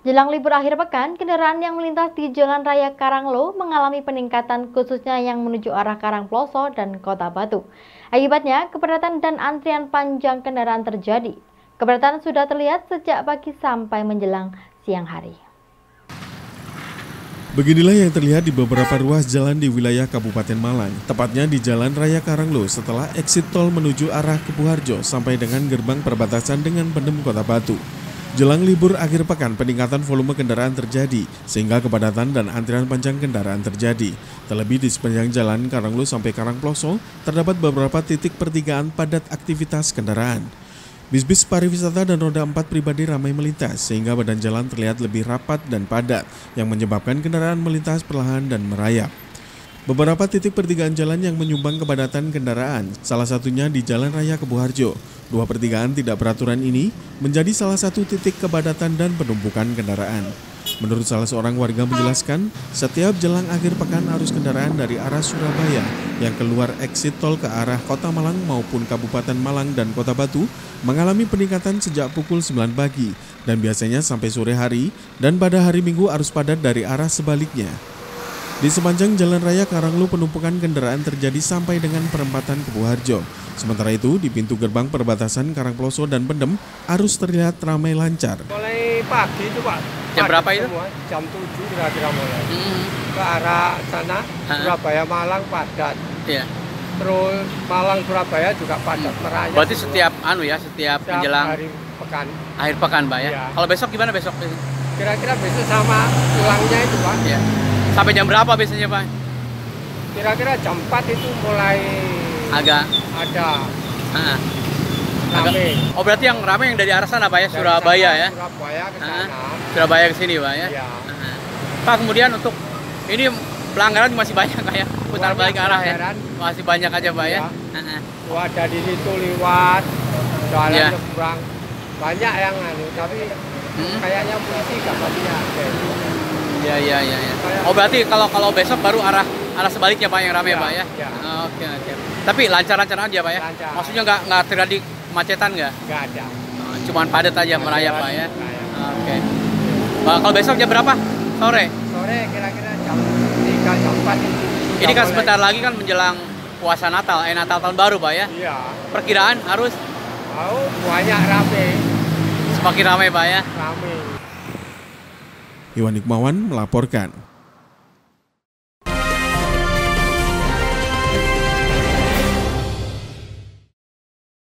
Jelang libur akhir pekan, kendaraan yang melintas di Jalan Raya Karanglo mengalami peningkatan khususnya yang menuju arah Karangploso dan Kota Batu. Akibatnya, kepadatan dan antrian panjang kendaraan terjadi. Kepadatan sudah terlihat sejak pagi sampai menjelang siang hari. Beginilah yang terlihat di beberapa ruas jalan di wilayah Kabupaten Malang, tepatnya di Jalan Raya Karanglo setelah eksit tol menuju arah Kepuharjo sampai dengan gerbang perbatasan dengan Pendem Kota Batu. Jelang libur akhir pekan, peningkatan volume kendaraan terjadi, sehingga kepadatan dan antrian panjang kendaraan terjadi. Terlebih di sepanjang jalan Karanglo sampai Karangploso, terdapat beberapa titik pertigaan padat aktivitas kendaraan. Bis-bis pariwisata dan roda 4 pribadi ramai melintas, sehingga badan jalan terlihat lebih rapat dan padat, yang menyebabkan kendaraan melintas perlahan dan merayap. Beberapa titik pertigaan jalan yang menyumbang kepadatan kendaraan, salah satunya di Jalan Raya Kepuharjo. Dua pertigaan tidak beraturan ini menjadi salah satu titik kepadatan dan penumpukan kendaraan. Menurut salah seorang warga menjelaskan, setiap jelang akhir pekan arus kendaraan dari arah Surabaya yang keluar eksit tol ke arah Kota Malang maupun Kabupaten Malang dan Kota Batu mengalami peningkatan sejak pukul 9 pagi dan biasanya sampai sore hari, dan pada hari Minggu arus padat dari arah sebaliknya. Di sepanjang Jalan Raya Karanglo penumpukan kendaraan terjadi sampai dengan perempatan Kepuharjo. Sementara itu di pintu gerbang perbatasan Karangploso dan Pendem arus terlihat ramai lancar. Mulai pagi itu Pak. Jam berapa itu? Semua, jam 7 kira-kira mulai. Ke arah sana Surabaya Malang padat. Iya. Terus Malang Surabaya juga padat merayap. Berarti setiap setiap menjelang hari pekan. akhir pekan, Pak ya. Iya. Kalau besok gimana besok? Kira-kira besok sama pulangnya itu Pak. Iya. Sampai jam berapa biasanya, Pak? Kira-kira jam 4 itu mulai Agak ada agak. rame. Oh, berarti yang ramai yang dari arah sana, Pak ya, Dari Surabaya sana, ya. Surabaya ke sana. Surabaya ke sini, Pak ya. Iya. Pak, kemudian untuk ini pelanggaran masih banyak kayak putar balik arah ya. Pelanggaran. Masih banyak aja, Pak ya. Tuh ada di situ lewat jalan Iya. nyebrang. Banyak yang tapi kayaknya polisi gak lihat. Iya. Oh, berarti kalau besok baru arah sebaliknya Pak yang ramai, Ya, Pak ya. ya. Oke. Tapi lancar-lancar aja, Pak ya. Lancar. Maksudnya nggak terjadi kemacetan nggak? Nggak ada. Cuman padat aja merayap, Pak ya. Merayap. Oke. Pak, kalau besok jam berapa? Sore. Sore kira-kira jam 3 jam 4 itu. Ini kan sebentar lagi kan menjelang puasa Natal, Natal tahun baru, Pak ya. Iya. Perkiraan harus Banyak rame. semakin ramai, Pak ya. Rame. Iwan Hikmawan melaporkan.